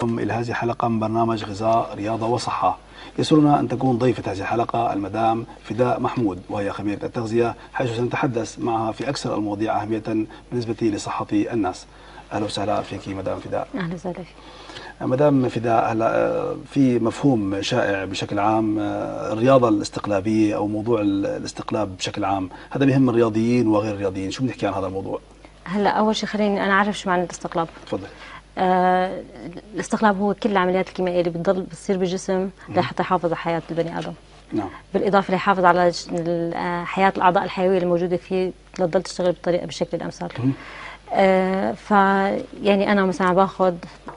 إلى هذه الحلقة من برنامج غذاء رياضة وصحة. يسرنا أن تكون ضيفة هذه الحلقة المدام فداء محمود، وهي خبيرة التغذية، حيث سنتحدث معها في أكثر المواضيع أهمية بالنسبة لصحة الناس. أهلا وسهلا فيك مدام فداء. أهلا وسهلا فيك مدام فداء. هلا في مفهوم شائع بشكل عام الرياضة الاستقلابية أو موضوع الاستقلاب بشكل عام، هذا بيهم الرياضيين وغير الرياضيين، شو بنحكي عن هذا الموضوع؟ هلا أول شيء خليني أنا أعرف شو معنى الاستقلاب. تفضل. الاستقلاب هو كل العمليات الكيميائية اللي بتصير بالجسم لحتى يحافظ على حياة البني آدم. نعم. بالإضافة ليحافظ على حياة الأعضاء الحيوية الموجودة فيه لتضل تشتغل بالشكل الأمثل. فيعني أنا مثلا باخذ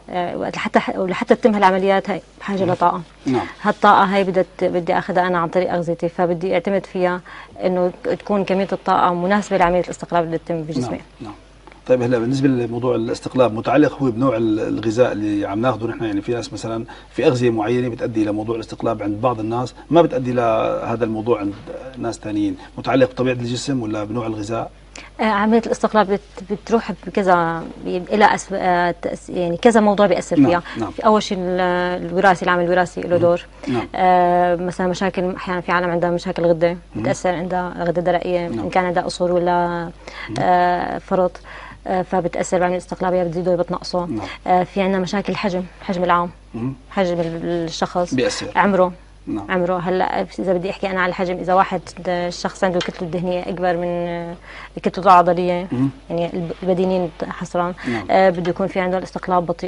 لحتى تتم هالعمليات هاي بحاجة لطاقة. نعم. هالطاقة هاي بدي أخذها أنا عن طريق أغذيتي، فبدي أعتمد فيها إنه تكون كمية الطاقة مناسبة لعملية الاستقلاب اللي تتم بجسمي. نعم. نعم. طيب هلا بالنسبه لموضوع الاستقلاب متعلق هو بنوع الغذاء اللي عم ناخذه نحن، يعني في ناس مثلا في اغذيه معينه بتؤدي الى موضوع الاستقلاب عند بعض الناس، ما بتؤدي لهذا الموضوع عند ناس ثانيين، متعلق بطبيعه الجسم ولا بنوع الغذاء؟ عملية الاستقلاب بتروح بكذا إلى يعني كذا موضوع بيأثر فيها. نعم. أول شيء الوراثي، العامل الوراثي له دور. نعم. مثلا مشاكل، أحيانا في عالم عندها مشاكل غدة بتأثر، عندها غدة درقية. نعم. إن كان عندها قصور ولا فرط فبتأثر بعملية الاستقلاب، يا بتزيده يا بتنقصه. نعم. في عندنا مشاكل حجم العام، حجم الشخص بيأثر. عمره. نعم. عمره هلا اذا بدي احكي انا على الحجم، اذا واحد الشخص عنده الكتله الدهنيه اكبر من كتلته العضليه، يعني البدينين حصرا، بده يكون في عنده الاستقلاب بطيء.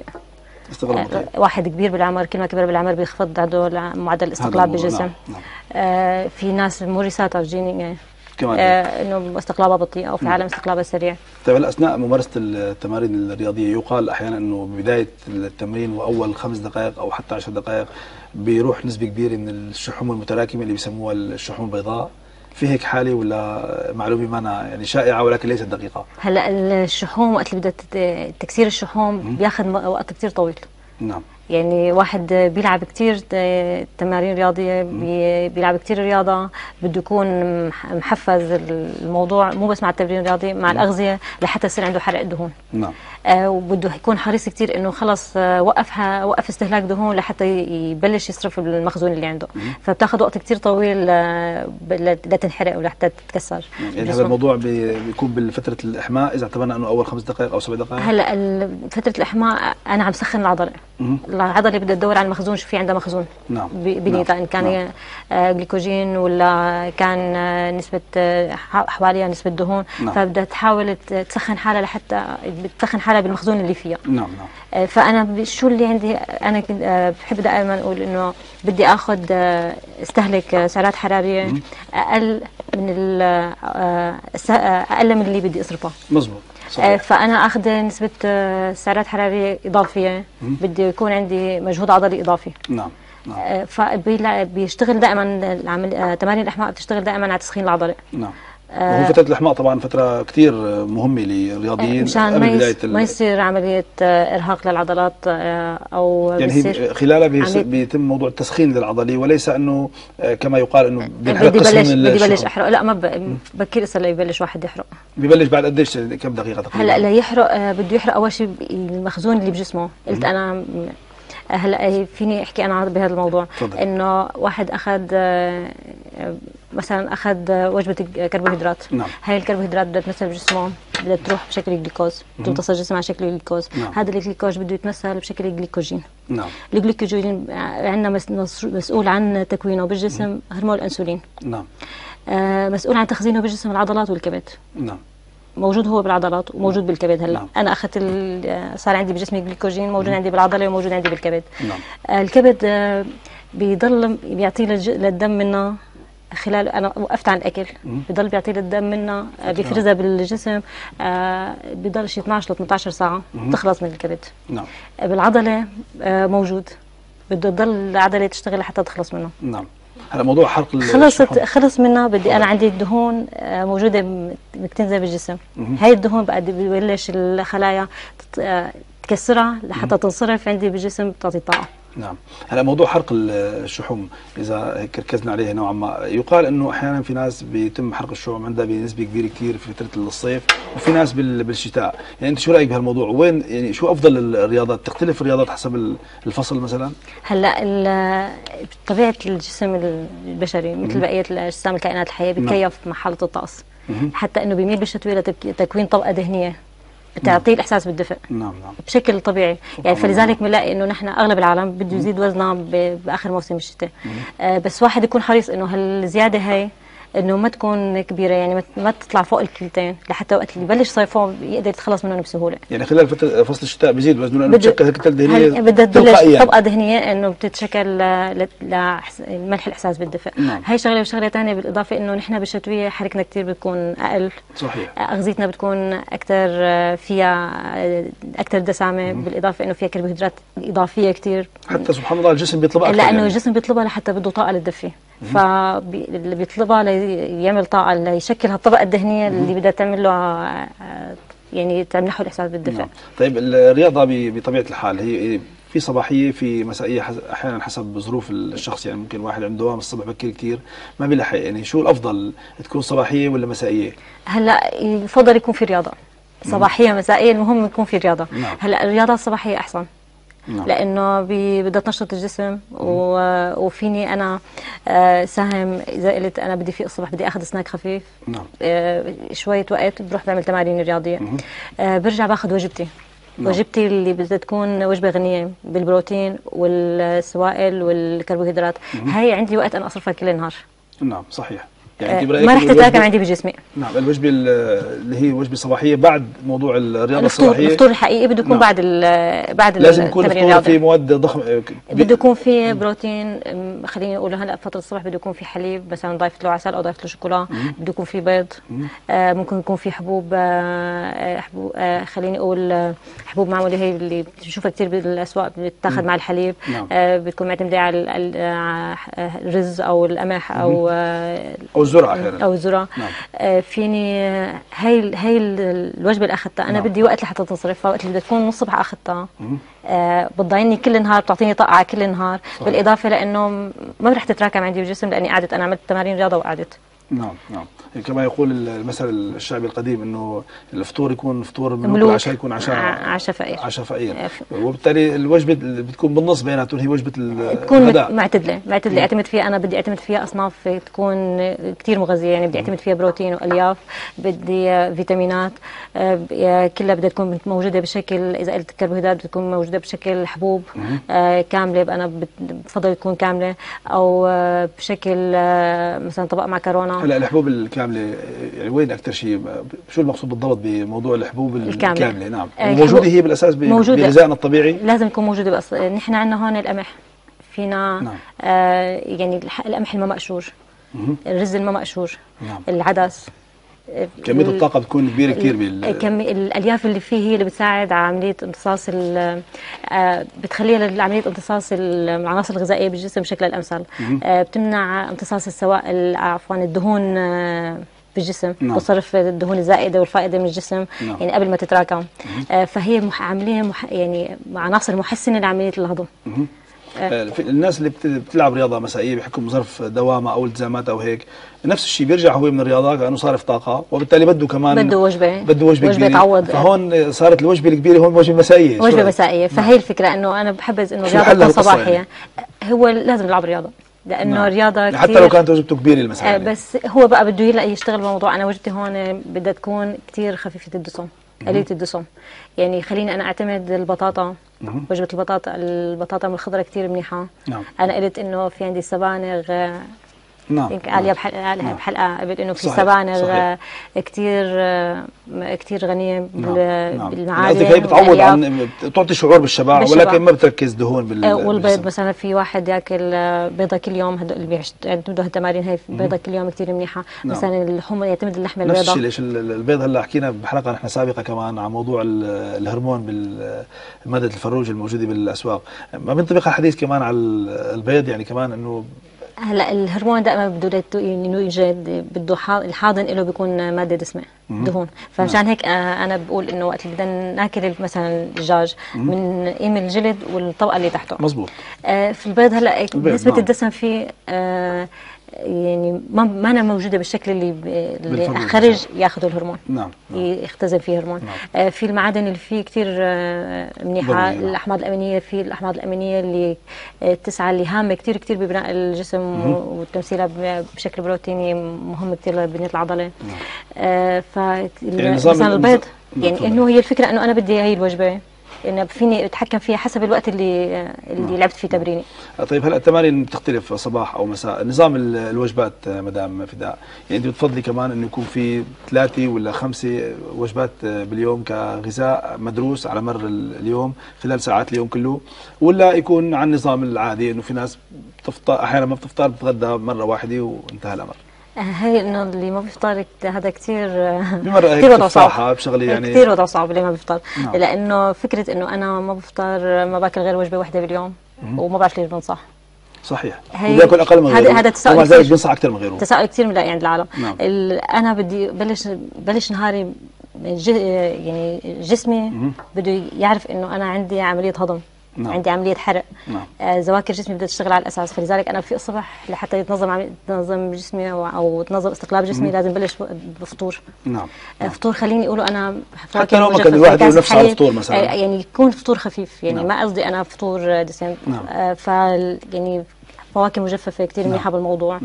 واحد كبير بالعمر كل ما كبر بالعمر بيخفض عنده معدل الاستقلاب بالجسم. نعم. في ناس مورثاتها جينيه كمان انه استقلابها بطيء او في عالم استقلابها سريع. طيب هلا اثناء ممارسه التمارين الرياضيه يقال احيانا انه ببدايه التمرين واول 5 دقائق او حتى 10 دقائق بيروح نسبه كبيره من الشحوم المتراكمه اللي بيسموها الشحوم البيضاء، في هيك حاله ولا معلومه ما أنا يعني شائعه ولكن ليست دقيقه؟ هلا الشحوم وقت اللي بدها تكسير الشحوم بياخذ وقت كثير طويل. نعم. يعني واحد بيلعب كتير تمارين رياضية، بيلعب كتير رياضة، بده يكون محفز الموضوع مو بس مع التمرين الرياضي، مع الأغذية لحتى يصير عنده حرق دهون. نعم. وبده يكون حريص كتير إنه خلص وقف استهلاك دهون لحتى يبلش يصرف المخزون اللي عنده. فبتاخذ وقت كتير طويل لتنحرق ولحتى تتكسر. يعني هذا الموضوع بيكون بفترة الإحماء إذا اعتبرنا إنه أول 5 دقائق أو 7 دقائق؟ هلا فترة الإحماء أنا عم سخن العضلة. العضله بدها تدور على المخزون، شو في عندها مخزون. نعم. بنيتها ان كان جليكوجين ولا كان نسبه حواليها نسبه دهون. نعم. فبدها تحاول تسخن حالها لحتى تسخن حالها بالمخزون اللي فيها. نعم. نعم. فانا شو اللي عندي انا بحب دائما اقول انه بدي اخذ استهلك سعرات حراريه اقل من اقل من اللي بدي اصرفها. مزبوط. فأنا أخذ نسبة سعرات حرارية إضافية، بدي يكون عندي مجهود عضلي إضافي. نعم. نعم. فبيشتغل دائما تمارين الإحماء بتشتغل دائما على تسخين العضلة. نعم. وهو فترة الإحماء طبعا فترة كثير مهمة للرياضيين مشان ما يصير عملية إرهاق للعضلات أو يعني خلالها بيتم موضوع التسخين للعضلي، وليس إنه كما يقال إنه بينحرق قسم من بدي بلش أحرق. لا، ما بكير لسه ليبلش واحد يحرق. ببلش بعد قديش كم دقيقة تقريبا؟ هلا ليحرق بده يحرق أول شيء المخزون اللي بجسمه. قلت أنا هلا فيني احكي انا بهذا الموضوع. انه واحد اخذ مثلا اخذ وجبه كربوهيدرات. نعم. هاي الكربوهيدرات بدها تمثل بجسمه، بدها تروح بشكل جليكوز، تمتص الجسم على شكل جليكوز. نعم. هذا الجليكوز بده يتمثل بشكل جليكوجين. نعم. الجليكوجين عندنا مسؤول عن تكوينه بالجسم هرمون الانسولين. نعم. مسؤول عن تخزينه بالجسم العضلات والكبد. نعم. موجود هو بالعضلات وموجود بالكبد. هلا نعم. انا اخذت صار عندي بجسمي جليكوجين موجود عندي بالعضله وموجود عندي بالكبد. نعم. الكبد بيضل بيعطي للدم منه خلال انا وقفت عن الاكل، بضل بيعطي للدم منه بيفرزها بالجسم، بضل شي 12 ل 18 ساعه بتخلص من الكبد. نعم. بالعضله موجود، بده تضل العضله تشتغل لحتى تخلص منه. نعم. هلا موضوع حرق خلص منها بدي انا عندي الدهون موجوده بتنزل بالجسم. هاي الدهون بقى ببلش الخلايا تكسرها لحتى تنصرف عندي بالجسم تعطي طاقه. نعم. هلا موضوع حرق الشحوم اذا هيك ركزنا عليه نوعا ما، يقال انه احيانا في ناس بيتم حرق الشحوم عندها بنسبه كبيره كثير في فتره الصيف، وفي ناس بالشتاء، يعني انت شو رايك بهالموضوع؟ وين يعني شو افضل الرياضات؟ تختلف الرياضات حسب الفصل مثلا؟ هلا طبيعه الجسم البشري مثل بقيه اجسام الكائنات الحيه بتكيف مع حاله الطقس، حتى انه بيميل بالشتويه لتكوين طبقه دهنيه بتعطيه الاحساس بالدفء. نعم بشكل طبيعي، يعني فلذلك بنلاقي انه نحن اغلب العالم بده يزيد وزنه باخر موسم الشتاء. بس واحد يكون حريص انه هالزياده هي انه ما تكون كبيره، يعني ما تطلع فوق الكيلتين، لحتى وقت اللي يبلش صيفه يقدر يتخلص منهم بسهوله. يعني خلال فصل الشتاء بيزيد وزنه لانه بتشكل كتل دهنيه بدها تبلش طبقه دهنيه انه بتتشكل لمنح الاحساس بالدفء. هي شغله، وشغله ثانيه بالاضافه انه نحن بالشتويه حركنا كثير بتكون اقل. صحيح. اغذيتنا بتكون اكثر، فيها اكثر دسامه، بالاضافه انه فيها كربوهيدرات اضافيه كثير، حتى سبحان الله الجسم بيطلبها اكثر، لانه الجسم بيطلبها لحتى بده طاقه للدفي، فاللي بيطلبها ليعمل طاقه ليشكل هالطبقه الدهنيه اللي بدها تعمل له يعني تمنحه الاحساس بالدفء. نعم. طيب الرياضه بطبيعه الحال هي في صباحيه في مسائيه، احيانا حسب ظروف الشخص، يعني ممكن واحد عنده دوام الصبح بكير كثير ما بيلحق، يعني شو الافضل تكون صباحيه ولا مسائيه؟ هلا يفضل يكون في رياضه صباحيه مسائيه، المهم يكون في رياضه. نعم. هلا الرياضه الصباحيه احسن. نعم. لانه بدها تنشط الجسم، وفيني انا ساهم اذا قلت انا بدي في الصبح بدي اخذ سناك خفيف. نعم. شويه وقت بروح بعمل تمارين رياضيه، برجع باخذ وجبتي. وجبتي اللي بدها تكون وجبه غنيه بالبروتين والسوائل والكربوهيدرات. هاي عندي وقت انا اصرفها كل النهار. نعم صحيح. يعني ما رح تتراكم عندي بجسمي. نعم. الوجبه اللي هي وجبه صباحيه بعد موضوع الرياضه الصباحيه، الفطور الحقيقي بده يكون. نعم. بعد لازم يكون الفطور في مواد ضخمه، بده يكون في بروتين. خليني اقول هلا فتره الصبح بده يكون في حليب مثلا ضايفه له عسل او ضايفه له شوكولا، بده يكون في بيض، ممكن يكون في حبوب، خليني اقول حبوب معموله هي اللي بتشوفها كثير بالاسواق بتاخذ مع الحليب. بتكون معتمده على الرز او القمح او الذره احيانا او الذره. فيني هي الوجبه اللي اخذتها انا بدي وقت لحتى تنصرف، فوقت اللي بدها تكون نص الصبح اخذتها بتضايقني كل النهار، بتعطيني طاقه على كل النهار. بالاضافه لانه ما رح تتراكم عندي بالجسم لاني قعدت انا عملت تمارين رياضه وقعدت. نعم. كما يقول المثل الشعبي القديم انه الفطور يكون فطور ملوك، والعشاء يكون عشاء فقير. وبالتالي الوجبه اللي بتكون بالنص بيناتهم هي وجبه تكون معتدله اعتمد فيها، انا بدي اعتمد فيها اصناف تكون كثير مغذيه، يعني بدي اعتمد فيها بروتين والياف، بدي فيتامينات كلها بدها تكون موجوده بشكل، اذا قلت كربوهيدرات بتكون موجوده بشكل حبوب كامله، انا بفضل تكون كامله، او بشكل مثلا طبق معكرونه. هلا الحبوب الكامله يعني وين اكثر شيء؟ شو المقصود بالضبط بموضوع الحبوب الكامله؟ نعم. موجوده هي بالاساس بغذائنا الطبيعي؟ لازم تكون موجوده. بس نحن عندنا هون القمح فينا. نعم. يعني القمح المقشور، الرز المقشور، نعم. العدس، كمية الطاقة بتكون كبيرة كثير الألياف اللي فيه هي اللي بتساعد على عملية امتصاص بتخليها لعملية امتصاص العناصر الغذائية بالجسم بشكل الأمثل. بتمنع امتصاص السوائل، عفوا الدهون بالجسم. نعم. وصرف الدهون الزائدة والفائدة من الجسم. نعم. يعني قبل ما تتراكم. فهي عملية يعني عناصر محسنة لعملية الهضم. الناس اللي بتلعب رياضه مسائيه بحكم ظرف دوامه او التزامات او هيك، نفس الشيء بيرجع هو من الرياضه كانه صارف طاقه، وبالتالي بده كمان بده وجبه كبيره تعوض. فهون صارت الوجبه الكبيره هون وجبه مسائيه. فهي الفكره انه انا بحبذ انه الرياضه صباحيه. يعني هو لازم يلعب رياضه لانه نعم. رياضه حتى لو كانت وجبته كبيره المسائيه. بس هو بقى بده يشتغل بالموضوع. انا وجبتي هون بدها تكون كثير خفيفه الدسم، قليله الدسم. يعني خليني انا اعتمد البطاطا. وجبه البطاطا من الخضره كثير منيحه. نعم. انا قلت انه في عندي سبانغ. نعم. قالها بحلقه قبل انه في سبانغ كثير غنيه بالمعادن. هي بتعوض عن بتعطي شعور بالشبع ولكن ما بتركز دهون والبيض مثلا في واحد ياكل بيضه كل يوم، هدول اللي بيعتمدوا هالتمارين هي بيضه كل يوم كثير منيحه. نعم. مثلا اللحوم يعتمد اللحمه البيضاء. نفس الشيء. ليش البيض هلا حكينا بحلقه نحن سابقه كمان عن موضوع الهرمون بالماده الفروج الموجوده بالاسواق، ما بينطبق الحديث كمان على البيض؟ يعني كمان انه هلا الهرمون دائما بده يوجد، بده الحاضن له بيكون ماده دسمه دهون، فمشان هيك انا بقول انه وقت اللي بدنا ناكل مثلا الدجاج من قيم الجلد والطبقه اللي تحته. مزبوط. في البيض هلا نسبه الدسم فيه يعني ما أنا موجوده بالشكل اللي خرج ياخذوا الهرمون. نعم. يختزن فيه هرمون. في المعادن اللي فيه كثير منيحه، الاحماض الامينيه، في الاحماض الامينيه اللي التسعه اللي هامه كثير كثير ببناء الجسم وتمثيلها بشكل بروتيني مهم كثير لبنيه العضله. ف يعني مثلا البيض يعني انه هي الفكره انه انا بدي هي الوجبه انه فيني اتحكم فيها حسب الوقت اللي لعبت فيه تمريني. طيب هلا التمارين بتختلف صباح او مساء، نظام الوجبات مدام فداء، يعني انت بتفضلي كمان انه يكون في 3 ولا 5 وجبات باليوم كغذاء مدروس على مر اليوم خلال ساعات اليوم كله، ولا يكون على النظام العادي انه في ناس بتفطر احيانا ما بتفطر بتتغدى مره واحده وانتهى الامر؟ هي انه اللي ما بيفطر هذا كثير وضع صعب بشغله يعني كثير وضع صعب اللي ما بيفطر. لانه فكره انه انا ما بفطر، ما باكل غير وجبه واحده باليوم وما بعرف ليش بنصح. صحيح، وبياكل اقل من غيره، هذا تساؤل، ومع ذلك بينصح اكثر من غيره. تساؤل كثير من يعني العالم. انا بدي بلش نهاري يعني جسمي بده يعرف انه انا عندي عمليه هضم. عندي عمليه حرق. ذواكر جسمي بدها تشتغل على الاساس، فلذلك انا في الصبح لحتى يتنظم جسمي او تنظم استقلاب جسمي لازم بلش بفطور. فطور خليني اقوله انا حتى لو ما كان الواحد يقول نفسه على الفطور مثلا، يعني يكون فطور خفيف، يعني ما قصدي انا فطور دسم. يعني فواكه مجففه كثير منيحه بالموضوع.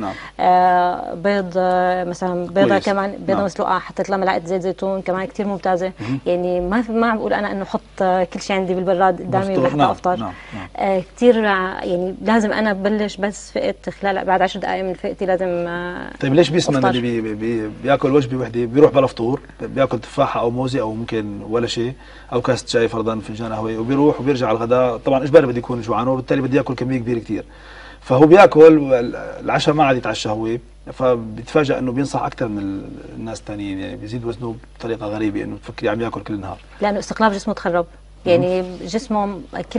بيض مثلا، بيضه كمان بيضه مسلوقه حطيت لها ملعقه زيت زيتون كمان كثير ممتازه. يعني ما عم بقول انا انه حط كل شيء عندي بالبراد قدامي لحتى افطر. كثير يعني لازم انا ببلش بس فقت خلال بعد 10 دقائق من فقتي لازم. طيب ليش بيسمن اللي بياكل وجبه وحده بيروح بلا فطور، بياكل تفاحه او موزه او ممكن ولا شيء او كاسه شاي فرضا فنجان قهوه وبيروح وبيرجع على الغداء، طبعا اجباري بده يكون جوعان وبالتالي بده ياكل كميه كبيره كثير، فهو بياكل العشاء ما عاد يتعشى هو، فبيتفاجئ انه بينصح اكثر من الناس الثانيين، يعني بيزيد وزنه بطريقه غريبه انه تفكري عم ياكل كل النهار لانه استقلاب جسمه تخرب. يعني جسمه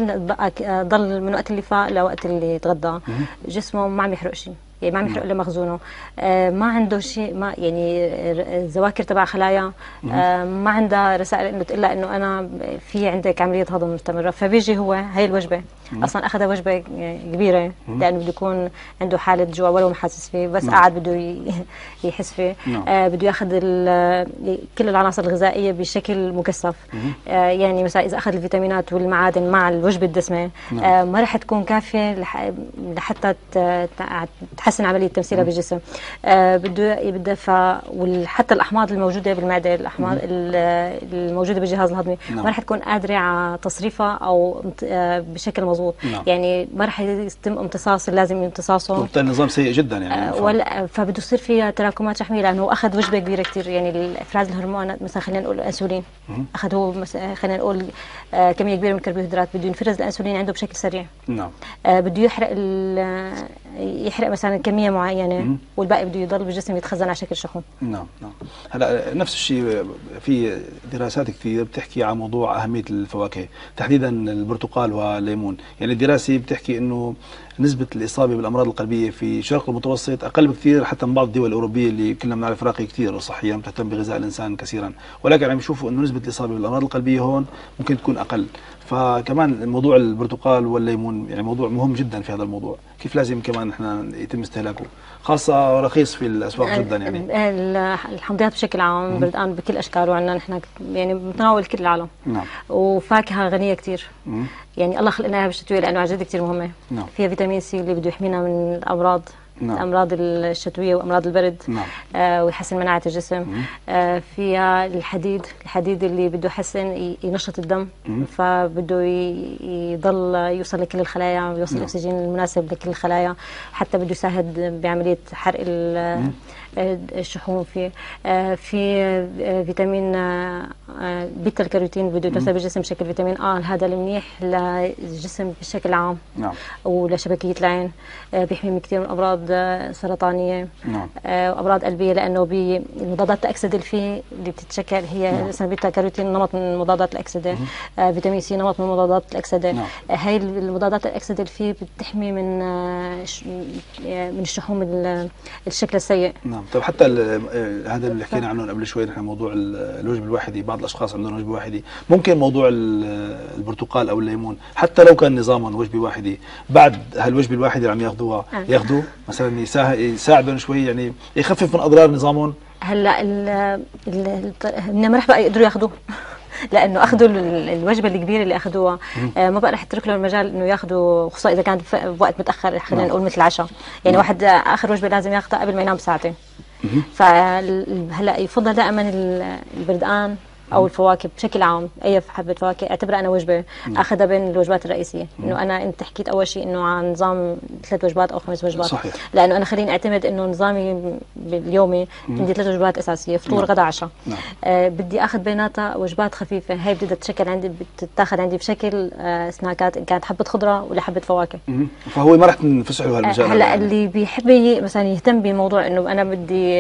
ضل من وقت اللي فاق لوقت اللي تغدى جسمه ما عم يحرق شيء، يعني ما عم يحرق الا مخزونه، ما عنده شيء، ما يعني الذواكر تبع خلايا ما عندها رسائل انه تقول لها انه انا في عندك عمليه هضم مستمره، فبيجي هو هي الوجبه اصلا اخذها وجبه كبيره لانه بده يكون عنده حاله جوع ولو ما حاسس فيه، بس قاعد بده يحس فيه. بده ياخذ كل العناصر الغذائيه بشكل مكثف. يعني مثلا اذا اخذ الفيتامينات والمعادن مع الوجبه الدسمه ما راح تكون كافيه لحتى تحسن عمليه تمثيلها بالجسم. بده وحتى الاحماض الموجوده بالمعده، الاحماض الموجوده بالجهاز الهضمي ما راح تكون قادره على تصريفها او بشكل مضبوط. يعني ما راح يتم امتصاص اللازم امتصاصه، وبالتالي النظام سيء جدا يعني فبده يصير فيها تراكمات شحميه لانه اخذ وجبه كبيره كثير. يعني افراز الهرمونات مثلا خلينا نقول الانسولين اخذ هو خلينا نقول كميه كبيره من الكربوهيدرات، بده ينفرز الانسولين عنده بشكل سريع. بده يحرق مثلا كميه معينه والباقي بده يضل بالجسم يتخزن على شكل شحوم. هلا نفس الشيء في دراسات كثير بتحكي عن موضوع اهميه الفواكه، تحديدا البرتقال والليمون. يعني الدراسه بتحكي انه نسبة الإصابة بالأمراض القلبية في الشرق المتوسط أقل بكثير حتى من بعض الدول الأوروبية اللي كلنا بنعرف راقية كثير صحيا بتهتم بغذاء الإنسان كثيرا، ولكن عم يشوفوا إنه نسبة الإصابة بالأمراض القلبية هون ممكن تكون أقل. فكمان موضوع البرتقال والليمون يعني موضوع مهم جدا في هذا الموضوع، كيف لازم كمان احنا يتم استهلاكه، خاصة رخيص في الأسواق جدا. يعني الحمضيات بشكل عام بردقان بكل أشكاله عندنا نحن يعني بتناول كل العالم. وفاكهة غنية كثير. يعني الله خلقنا اياها بالشتويه لانه عن جد كثير مهمه. فيها فيتامين سي اللي بده يحمينا من الامراض. الامراض الشتويه وامراض البرد. ويحسن مناعه الجسم. فيها الحديد اللي بده يحسن ينشط الدم، فبده يضل يوصل لكل الخلايا ويوصل الاكسجين المناسب لكل الخلايا، حتى بده يساعد بعمليه حرق الشحوم. في فيتامين بيتا الكاروتين بده يتوسع بالجسم بشكل فيتامين هذا المنيح للجسم بشكل عام ولشبكيه العين، بيحمي من كثير من الامراض سرطانيه وامراض قلبيه، لانه بالمضادات الاكسده اللي فيه اللي بتتشكل هي البيتا كاروتين نمط من مضادات الاكسده، فيتامين سي نمط من مضادات الاكسده. هاي المضادات الاكسده اللي فيه بتحمي من الشحوم الشكل السيء. نعم. طيب حتى هذا اللي حكينا عنه قبل شوي، نحن موضوع الوجبه الواحده، بعض الاشخاص عندهم وجبه واحده، ممكن موضوع البرتقال او الليمون حتى لو كان نظاما وجبه واحده، بعد هالوجبه الواحده اللي عم ياخذوها ياخذوا مثلا يساعدهم شوي، يعني يخفف من اضرار نظامهم. هلا ما بقى يقدروا ياخذوه لانه اخذوا الوجبه الكبيره اللي اخذوها ما بقى رح يترك لهم المجال انه ياخذوا، خصوصا اذا كان بوقت متاخر، خلينا نقول مثل العشاء، يعني واحد اخر وجبه لازم ياخذها قبل ما ينام بساعتين. فهلا يفضل دائما البردقان او الفواكه بشكل عام، اي حبه فواكه اعتبرها انا وجبه اخذها بين الوجبات الرئيسيه. انه انت حكيت اول شيء انه عن نظام 3 وجبات او 5 وجبات، صحيح. لانه انا خليني اعتمد انه نظامي اليومي عندي 3 وجبات اساسيه، فطور غدا عشاء. بدي اخذ بيناتها وجبات خفيفه، هي بدها تتشكل عندي، بتتاخذ عندي بشكل سناكات، ان كانت حبه خضره ولا حبه فواكه. فهو ما رح تنفسح له هالمجال. هلا اللي بيحب مثلا يهتم بموضوع انه انا بدي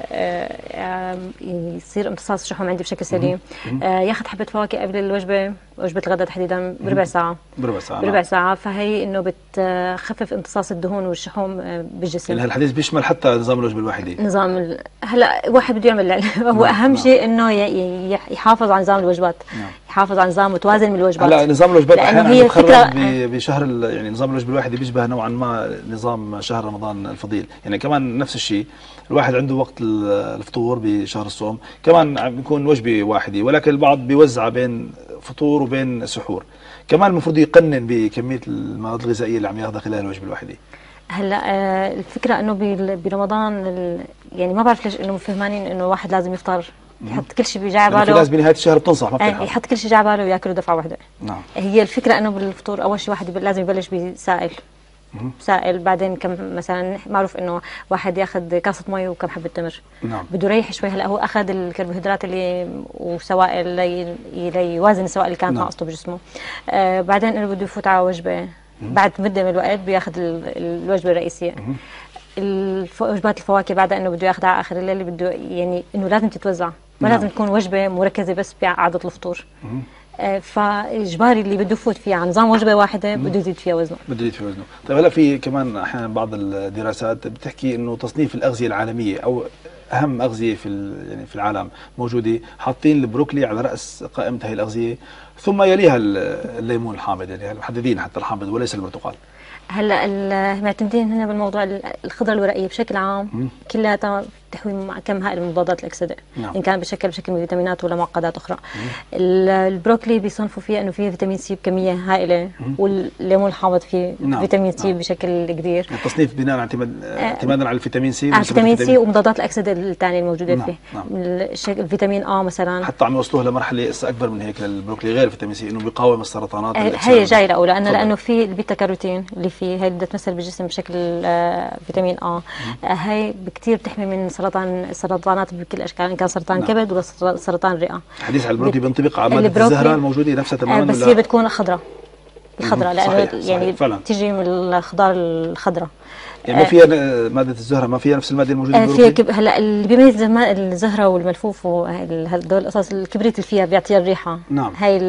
يصير امتصاص الشحوم عندي بشكل سليم، ياخذ حبه فواكه قبل الوجبه، وجبه الغداء تحديدا بربع ساعه. بربع ساعه، فهي انه بتخفف امتصاص الدهون والشحوم بالجسم. يعني هالحديث بيشمل حتى نظام الوجبه الواحده. هلا واحد بده يعمل هو اهم شيء انه يحافظ على نظام الوجبات. يحافظ على نظام متوازن من الوجبات. هلا نظام الوجبات احيانا هي بخرب بشهر يعني نظام الوجبه الواحده بيشبه نوعا ما نظام شهر رمضان الفضيل، يعني كمان نفس الشيء، الواحد عنده وقت الفطور بشهر الصوم، كمان بيكون وجبه واحده، ولكن البعض بيوزعها بين فطور وبين سحور. كمان المفروض يقنن بكميه المواد الغذائيه اللي عم ياخذها خلال الوجبه الواحده. هلا الفكره انه برمضان يعني ما بعرف ليش انه فهمانين انه واحد لازم يفطر يحط كل شيء بجاي باله. في ناس بنهايه الشهر بتنصح ما بتلحق يحط كل شيء جاي باله وياكله دفعه واحده. نعم. هي الفكره انه بالفطور اول شيء واحد لازم يبلش بسائل. سائل، بعدين كم مثلا معروف انه واحد ياخذ كاسه مي وكم حبه تمر. نعم. بده يريح شوي. هلا هو اخذ الكربوهيدرات اللي وسوائل ليوازن السوائل اللي كانت ناقصته بجسمه. بعدين انه بده يفوت على وجبه بعد مده من الوقت بياخذ الوجبه الرئيسيه. وجبات الفواكه بعدها انه بده ياخذها على اخر الليل، بده يعني انه لازم تتوزع، ما لازم تكون وجبه مركزه بس بقعده الفطور. فاجباري اللي بده يفوت فيها على نظام وجبه واحده بده يزيد فيها وزنه. طيب هلا في كمان احيانا بعض الدراسات بتحكي انه تصنيف الاغذيه العالميه او اهم اغذيه يعني في العالم موجوده، حاطين البروكلي على راس قائمه هي الاغذيه، ثم يليها الليمون الحامض، يعني محددين حتى الحامض وليس البرتقال. هلا معتمدين هنا بالموضوع الخضره الورقيه بشكل عام كلها تحوي كم هائل من مضادات الاكسده. ان كان بشكل من فيتامينات ولا معقدات اخرى. البروكلي بيصنفوا فيها انه فيه فيتامين سي بكميه هائله، والليمون الحامض فيه فيتامين سي بشكل كبير. التصنيف بناء على اعتمادا على الفيتامين سي. الفيتامين سي ومضادات الاكسده الثانيه الموجوده فيه. الفيتامين مثلا حتى عم يوصلوه لمرحله اكبر من هيك للبروكلي غير الفيتامين سي، انه بيقاوم السرطانات. هي جاي لانه في البيتا كاروتين اللي فيه، هي بدها تمثل بالجسم بشكل فيتامين هي كثير بتحمي من السرطانات بكل الاشكال، ان كان سرطان كبد ولا سرطان رئه. الحديث على البروكلي بينطبق على ماده الزهره الموجوده نفسها تماما، بس هي بتكون خضراء لانه يعني فعلا. تيجي من الخضار الخضراء. يعني ما فيها ماده الزهره، ما فيها نفس الماده الموجوده بالبروكلي. هلا اللي بيميز الزهره والملفوف وهدول القصص الكبريت اللي فيها بيعطيها الريحه. نعم. هي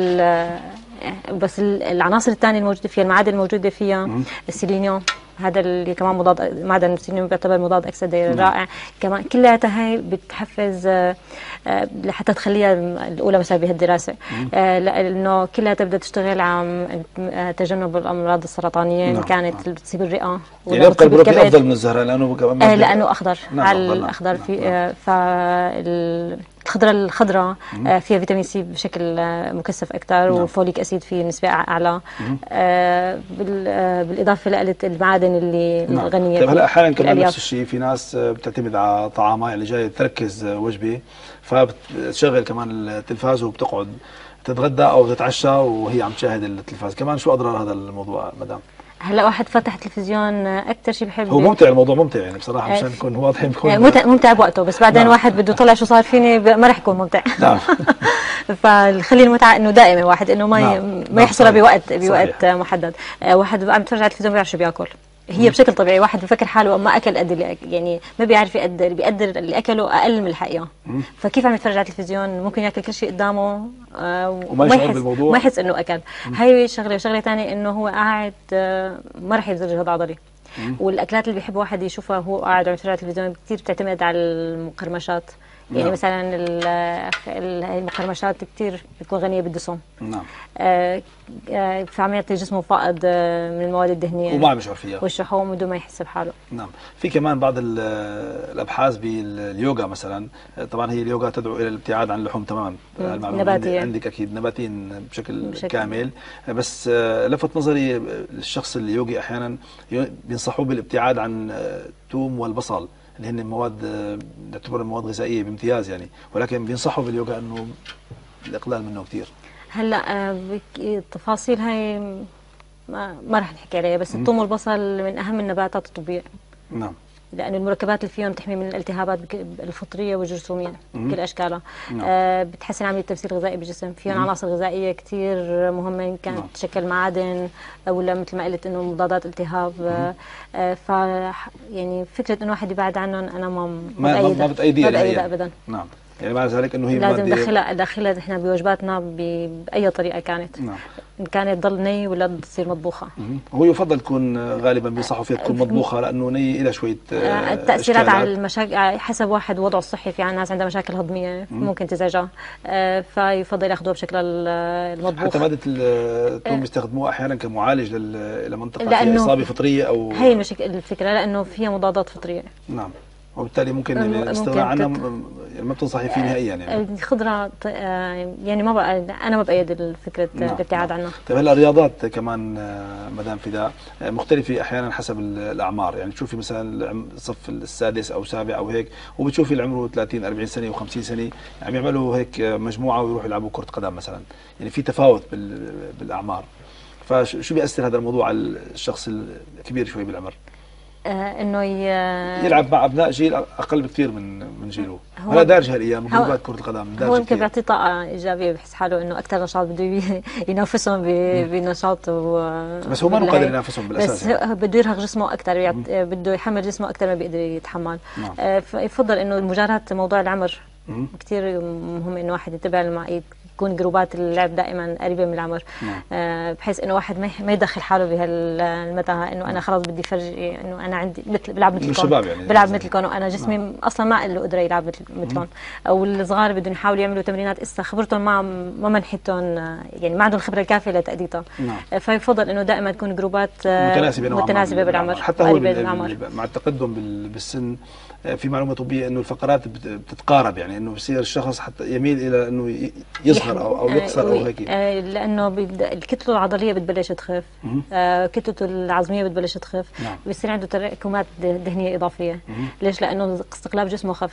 بس العناصر الثانيه الموجوده فيها، المعادن الموجوده فيها، السيلينيوم، هذا اللي كمان مضاد، معدن السيلينيوم بيعتبر مضاد اكسده رائع كمان. كلها هي بتحفز لحتى تخليها الاولى مثلا بهالدراسه، لانه كلها تبدا تشتغل على تجنب الامراض السرطانيه ان كانت بتصيب الرئه. يعني يبقى البروكلي افضل من الزهره لانه اخضر. على الاخضر في الخضراء فيها فيتامين سي بشكل مكثف اكثر، والفوليك اسيد فيه نسبه اعلى، بالاضافه للمعادن اللي الغنيه. طيب هلا احيانا كمان نفس الشيء، في ناس بتعتمد على طعامها اللي جاي تركز وجبه، فبتشغل كمان التلفاز وبتقعد تتغدى او تتعشى وهي عم تشاهد التلفاز. كمان شو اضرار هذا الموضوع مدام؟ هلا واحد فتح تلفزيون اكثر شيء بحب، هو ممتع، الموضوع ممتع يعني بصراحه، مشان نكون واضحين، بكون ممتع بوقته، بس بعدين واحد بده يطلع شو صار فيني ما رح يكون ممتع. نعم. فخلي المتعه انه دائما واحد انه ما يحصلها بوقت محدد. واحد عم يتفرج على التلفزيون ما بيعرف شو بياكل. هي بشكل طبيعي واحد بفكر حاله ما اكل قد يعني ما بيعرف يقدر، بيقدر اللي اكله اقل من الحقيقه. فكيف عم يتفرج على التلفزيون ممكن ياكل كل شيء قدامه وما يحس بالموضوع، ما يحس انه اكل. هاي شغله. وشغله ثانيه انه هو قاعد ما راح يبذل جهد عضلي. والاكلات اللي بيحب واحد يشوفها وهو قاعد عم يتفرج على التلفزيون كثير بتعتمد على المقرمشات. يعني مثلا المقرمشات كثير بتكون غنيه بالدسم. نعم. فعم يعطي جسمه فائض من المواد الدهنيه وما عم يشعر فيها والشحوم بدون ما يحس بحاله. نعم. في كمان بعض الابحاث باليوغا مثلا، طبعا هي اليوغا تدعو الى الابتعاد عن اللحوم تماما. نباتية. عندك اكيد نباتيين بشكل كامل، بس لفت نظري الشخص اليوغي احيانا بينصحوه بالابتعاد عن الثوم والبصل اللي هن مواد تعتبر مواد غذائيه بامتياز يعني، ولكن بينصحوا باليوغا انه الاقلال منه كثير. هلا التفاصيل هاي ما رح نحكي عليها، بس الثوم والبصل من اهم النباتات الطبيه. نعم. لأن المركبات اللي فيهم تحمي من الالتهابات الفطرية والجرثومية بكل أشكالها. بتحسن عملية التمثيل الغذائي بالجسم، فيهم عناصر غذائية كثير مهمة إن كانت تشكل معادن ولا مثل ما قلت إنه مضادات التهاب. ف يعني فكرة إنه واحد يبعد عنهم أنا ما بتأيدها أبدا. نعم. يعني مع ذلك انه هي لازم ندخلها احنا بوجباتنا باي طريقه كانت. نعم. ان كانت تضل ني ولا تصير مطبوخه. هو يفضل تكون غالبا بينصحوا فيها تكون مطبوخه لانه ني لها شويه التاثيرات على المشاكل حسب واحد وضعه الصحي. في ناس عندها مشاكل هضميه ممكن تزعجها، فيفضل ياخذوها بشكل المطبوخ. حتى ماده الثوم بيستخدموها احيانا كمعالج لمنطقه فيها اصابه فطريه او هي الفكره لانه فيها مضادات فطريه. نعم. وبالتالي ممكن الاستغناء عنها ما بتنصحي فيه نهائيا يعني. الخضره يعني ما بقى انا ما بايد فكره الابتعاد عنها. طيب هلا الرياضات كمان مدام فداء مختلفه احيانا حسب الاعمار، يعني تشوفي مثلا الصف السادس او السابع او هيك، وبتشوفي اللي عمره 30 40 سنه و50 سنه عم يعملوا هيك مجموعه ويروحوا يلعبوا كره قدم مثلا، يعني في تفاوت بالاعمار. فشو بيأثر هذا الموضوع على الشخص الكبير شوي بالعمر؟ انه يلعب مع ابناء جيل اقل بكثير من جيله. هلا دارج هالايام جروبات كره القدم هو يمكن بيعطيه طاقه ايجابيه، بحس حاله انه اكثر نشاط بده ينافسهم بنشاط بس هو ما قادر ينافسهم بالاساس، بس بده يرهق جسمه اكثر، بده يحمل جسمه اكثر ما بيقدر يتحمل. فيفضل انه مجاراة موضوع العمر كثير مهم، انه واحد يتبع يكون جروبات اللعب دائما قريبه من العمر. بحيث انه واحد ما يدخل حاله بهالمتاهه انه انا خلاص بدي فرجي انه انا عندي بلعب مثلكم، يعني بلعب مثلكم وانا جسمي اصلا ما له قدره يلعب مثلهم. او الصغار بدهم يحاولوا يعملوا تمرينات اسا خبرتهم ما منحتهم، يعني ما عندهم الخبره الكافيه لتاديتها. فيفضل انه دائما تكون جروبات متناسبه بالعمر، حتى هو مع التقدم بالسن في معلومه طبيه انه الفقرات بتتقارب، يعني انه بصير الشخص حتى يميل الى انه يصغر او يقصر او هيك، لانه الكتله العضليه بتبلش تخف، كتلته العظميه بتبلش تخف. بيصير عنده تراكمات دهنيه اضافيه. ليش؟ لانه استقلاب جسمه خف.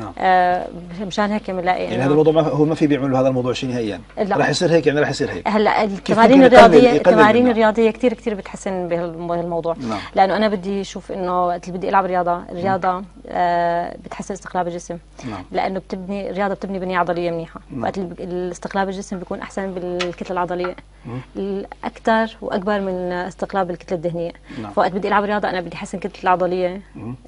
مشان هيك بنلاقي يعني هذا الموضوع هو ما في بيعملوا هذا الموضوع شيء نهائيا، راح يصير هيك يعني راح يصير هيك. هلا التمارين الرياضيه كثير بتحسن بهالموضوع. لانه انا بدي اشوف انه وقت اللي بدي العب الرياضه بتحسن استقلاب الجسم. لانه الرياضه بتبني بنيه عضليه منيحه. وقت استقلاب الجسم بيكون احسن بالكتله العضليه اكثر واكبر من استقلاب الكتله الدهنيه. فوقت بدي العب رياضه انا بدي احسن الكتله العضليه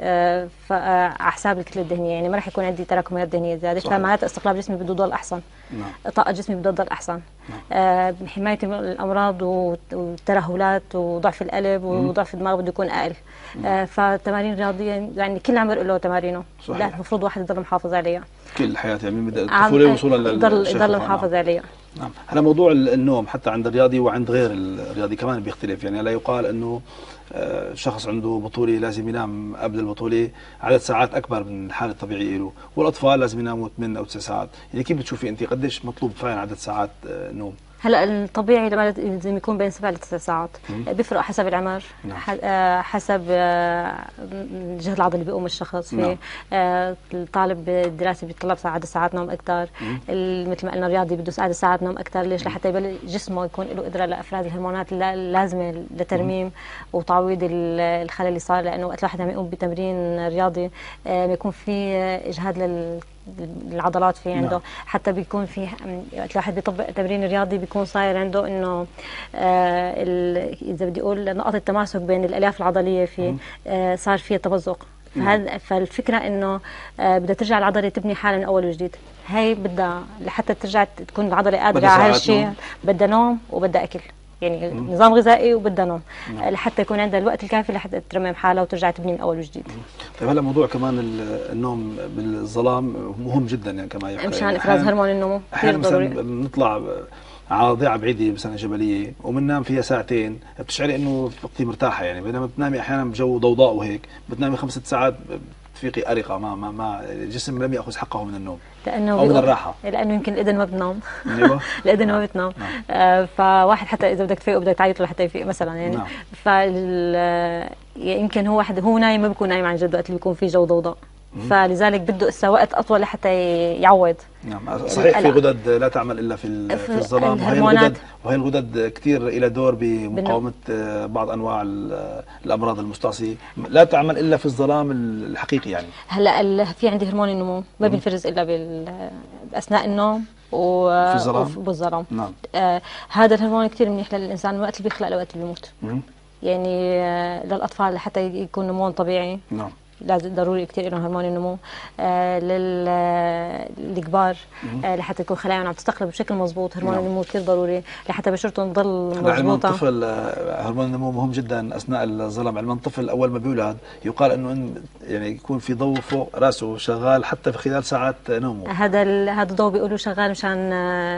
على حساب الكتله الدهنيه، يعني ما راح يكون عندي تراكمات دهنيه زياده، فمعناتها استقلاب جسمي بده يضل احسن. طاقه جسمي بده تضل احسن. حمايتي من الامراض والترهلات وضعف القلب وضعف الدماغ بده يكون اقل. فالتمارين الرياضيه يعني كل عمر له تمارينه، لا المفروض واحد يضل محافظ عليها كل الحياه، يعني من الطفوله وصولا يضل محافظ عليها. نعم. هلا موضوع النوم حتى عند الرياضي وعند غير الرياضي كمان بيختلف، يعني لا يقال انه شخص عنده بطوله لازم ينام قبل البطوله عدد ساعات اكبر من الحاله الطبيعيه له، والاطفال لازم يناموا 8 او 9 ساعات، يعني كيف بتشوفي انت قديش مطلوب فعلا عدد ساعات نوم؟ هلا الطبيعي لازم يكون بين 7 ل 9 ساعات، بيفرق حسب العمر. حسب الجهد العضلي اللي بيقوم الشخص فيه. الطالب الدراسي بيتطلب عدد ساعات نوم اكثر، مثل ما قلنا الرياضي بده عدد ساعات نوم اكثر. ليش؟ لحتى يبلش جسمه يكون له قدره لافراز الهرمونات اللازمه لترميم وتعويض الخلل اللي صار. لانه وقت الواحد عم يقوم بتمرين رياضي بيكون في اجهاد العضلات في عنده. نعم. حتى بيكون في وقت الواحد بيطبق تمرين رياضي بيكون صاير عنده انه اذا بدي اقول نقط التماسك بين الالياف العضليه في صار فيها تمزق. فالفكره انه بدها ترجع العضله تبني حالها من اول وجديد. هي بدها لحتى ترجع تكون العضله قادره على هالشيء بدها نوم وبدها اكل، يعني نظام غذائي وبدها نوم. لحتى يكون عندها الوقت الكافي لحتى ترمم حالها وترجع تبني من اول وجديد. طيب هلا موضوع كمان النوم بالظلام مهم جدا يعني كما يحكى مشان افراز هرمون النمو كثير ضروري. نطلع على ضيعه بعيده مثلا جبليه وبننام فيها ساعتين بتشعري انه وقتي مرتاحه يعني، بينما بتنامي احيانا بجو ضوضاء وهيك بتنامي 5 ساعات تفيقي أرقة، ما الجسم لم يأخذ حقه من النوم أو من الراحة، لأنه يمكن الإذن ما بتنام. أيوة. الإذن ما بتنام. فواحد حتى إذا بدك تفيق وبدك تعيط له لحتى يفيق مثلا يعني. يمكن هو واحد هو نايم ما بيكون نايم عن جد وقت اللي بيكون في جو ضوضاء. فلذلك بده وقت اطول لحتى يعوض. نعم صحيح. في غدد لا تعمل الا في الظلام، وهي الغدد كثير لها دور بمقاومه بعض انواع الامراض المستعصيه، لا تعمل الا في الظلام الحقيقي يعني. هلا في عندي هرمون النمو ما بينفرز الا اثناء النوم وبالظلام. نعم. هذا الهرمون كثير منيح للانسان من وقت اللي بيخلق لوقت اللي بيموت. يعني للاطفال لحتى يكون نموهم طبيعي. نعم. لازم ضروري كثير لهم هرمون النمو. للكبار لحتى تكون خلاياهم عم تستقلب بشكل مضبوط، هرمون النمو كثير ضروري لحتى بشرتهم تضل مضبوطه. علما الطفل هرمون النمو مهم جدا اثناء الظلام. علما الطفل اول ما بيولد يقال انه يعني يكون في ضوء فوق راسه شغال حتى في خلال ساعات نومه. هذا الضوء بيقولوا شغال مشان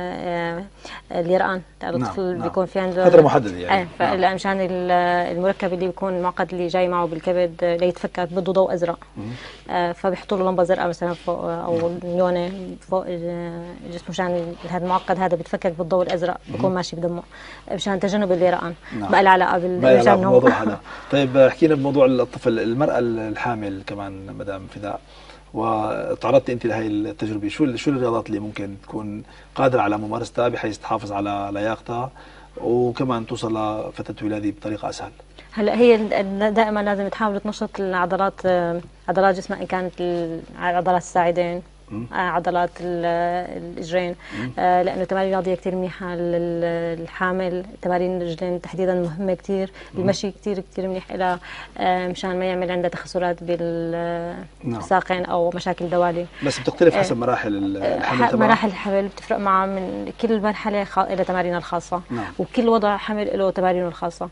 اليرقان، لانه الطفل بيكون في عنده فتره محدده يعني. مشان المركب اللي بيكون معقد اللي جاي معه بالكبد ليتفكك بده ضوء ازرق. فبيحطوا له لمبه زرقاء مثلا فوق او نيونه فوق جسمه مشان هذا المعقد هذا بيتفكك بالضوء الازرق بيكون ماشي بدمه مشان تجنب اليرقان. ما له علاقه بالموضوع هذا. طيب حكينا بموضوع الطفل، المراه الحامل كمان مدام فداء، وتعرضتي انت لهي التجربه، شو الرياضات اللي ممكن تكون قادره على ممارستها بحيث تحافظ على لياقتها وكمان توصل لفتره ولاده بطريقه اسهل؟ هلا هي دائما لازم تحاول تنشط عضلات جسمها، ان كانت عضلات الساعدين، عضلات الاجرين، لانه التمارين الرياضيه كثير منيحه للحامل. تمارين الرجلين تحديدا مهمه كثير. المشي كثير منيح لها مشان ما يعمل عندها تخثرات بالساقين او مشاكل دوالي. بس بتختلف حسب مراحل الحمل. مراحل الحمل بتفرق مع من كل مرحله لها تمارينها الخاصه. وكل وضع حمل له تمارينه الخاصه.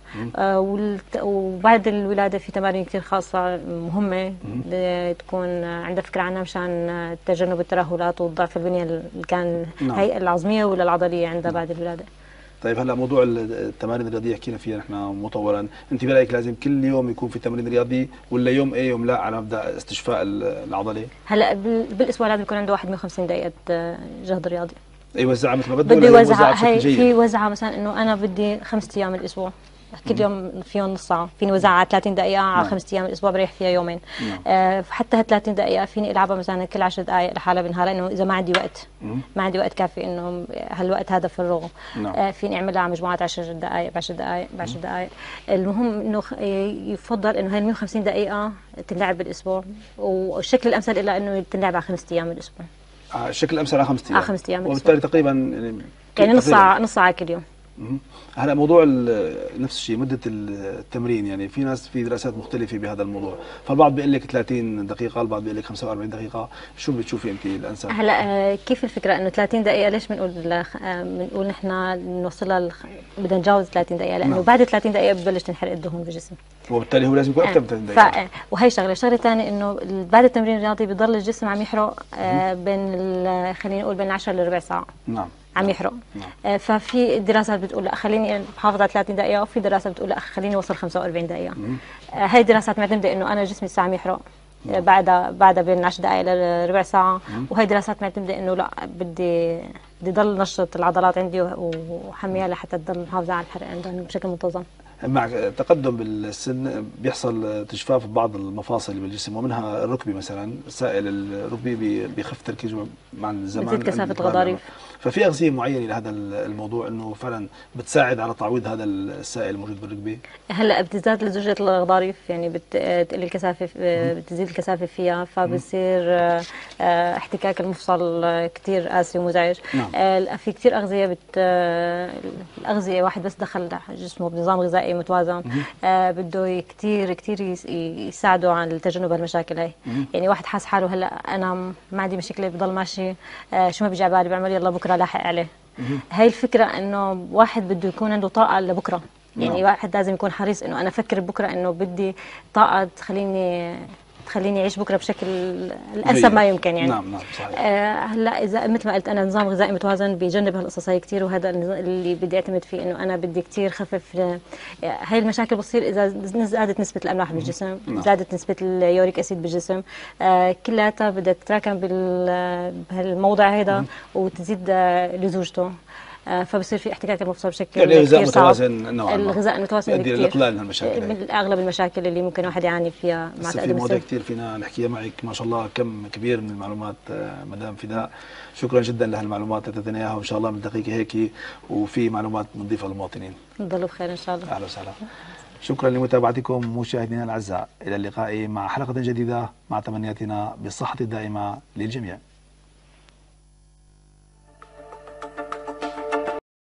وبعد الولاده في تمارين كثير خاصه مهمه تكون عندها فكره عنها مشان تجنب الترهلات وضعف البنيه اللي كان الهيئه العظميه ولا العضليه عندها بعد الولاده. طيب هلا موضوع التمارين الرياضيه حكينا فيها نحن مطولا، انت برايك لازم كل يوم يكون في تمرين رياضي ولا يوم ايه يوم لا على مبدا استشفاء العضله؟ هلا بالاسبوع لازم يكون عنده 150 دقيقه جهد رياضي. يوزعها مثل ما بده بدي وزعها. هي في وزعها مثلا انه انا بدي 5 ايام الاسبوع، كل يوم فيهم نص ساعه، فيني وزعها على 30 دقيقه على 5 ايام الاسبوع بريح فيها يومين. حتى ه 30 دقيقه فيني العبها مثلا كل 10 دقائق لحالها بالنهار، لانه اذا ما عندي وقت ما عندي وقت كافي انه هالوقت هذا فرغه. فيني اعملها على مجموعات 10 دقائق ب 10 دقائق ب 10 دقائق. المهم انه يفضل انه هي 150 دقيقه تنلعب بالاسبوع، والشكل الامثل لها انه تنلعب على 5 ايام بالاسبوع. الشكل الامثل على 5 ايام. على 5 ايام وبالتالي تقريبا يعني نص ساعه كل يوم. هلا موضوع نفس الشيء مده التمرين، يعني في ناس في دراسات مختلفه بهذا الموضوع، فالبعض بيقول لك 30 دقيقه، البعض بيقول لك 45 دقيقه، شو بتشوفي انت الانسب؟ هلا كيف الفكره انه 30 دقيقه؟ ليش بنقول نحن نوصلها بدنا نتجاوز 30 دقيقه؟ لانه بعد 30 دقيقه ببلش تنحرق الدهون بالجسم، وبالتالي هو لازم يكون اكثر من 30 دقيقه. وهي شغله ثانيه انه بعد التمرين الرياضي بضل الجسم عم يحرق بين خلينا نقول بين 10 لربع ساعه. نعم. عم يحرق. ففي دراسات بتقول لا خليني بحافظ على 30 دقيقه، وفي دراسات بتقول لا خليني اوصل 45 دقيقه. هاي دراسات معتمده انه انا جسمي لسه عم يحرق بعدها بين 10 دقائق لربع ساعه. وهي دراسات معتمده انه لا بدي ضل نشط العضلات عندي وحميها لحتى تضل محافظه على الحرق عندهم بشكل منتظم. مع تقدم بالسن بيحصل تجفاف بعض المفاصل بالجسم ومنها الركبه مثلا، سائل الركبي بيخف تركيزه مع الزمان، بتزيد كثافه الغضاريف. ففي اغذيه معينه لهذا الموضوع انه فعلا بتساعد على تعويض هذا السائل الموجود بالركبه. هلا بتزداد لزوجة الغضاريف، يعني بتقل الكثافه، بتزيد الكثافه فيها، فبصير احتكاك المفصل كثير قاسي ومزعج. في كثير اغذيه الاغذيه واحد بس دخل جسمه بنظام غذائي متوازن بده كثير كثير يساعده على تجنب المشاكل هي. يعني واحد حاس حاله هلا انا ما عندي مشكله بضل ماشي، شو ما بيجي على بالي بعمل يلا بكره لاحق عليه. هاي الفكره انه واحد بده يكون عنده طاقه لبكره، يعني واحد لازم يكون حريص انه انا افكر بكره انه بدي طاقه تخليني اعيش بكره بشكل الانسب ما يمكن. يعني نعم صحيح. هلا اذا مثل ما قلت انا نظام غذائي متوازن بيجنب هالقصص هي كثير، وهذا اللي بدي اعتمد فيه، انه انا بدي كثير خفف هاي المشاكل. بتصير اذا زادت نسبه الاملاح بالجسم، زادت نسبه اليوريك اسيد بالجسم، كلياتها بدها تتراكم بهالموضع هذا وتزيد لزوجته، فبصير في احتكاك المفصل بشكل يعني غذاء متوازن نوعا ما. الغذاء المتوازن يؤدي لإقلال هالمشاكل، من اغلب المشاكل اللي ممكن واحد يعاني فيها مع تقدم السن. في مواضيع كثير فينا نحكيها معك، ما شاء الله كم كبير من المعلومات مدام فداء، شكرا جدا لهالمعلومات اللي اعطيتنا اياها، وان شاء الله من دقيقه هيك وفي معلومات بنضيفها للمواطنين. نضلوا بخير ان شاء الله. اهلا وسهلا. شكرا لمتابعتكم مشاهدينا الاعزاء، الى اللقاء مع حلقه جديده مع تمنياتنا بالصحه الدائمه للجميع.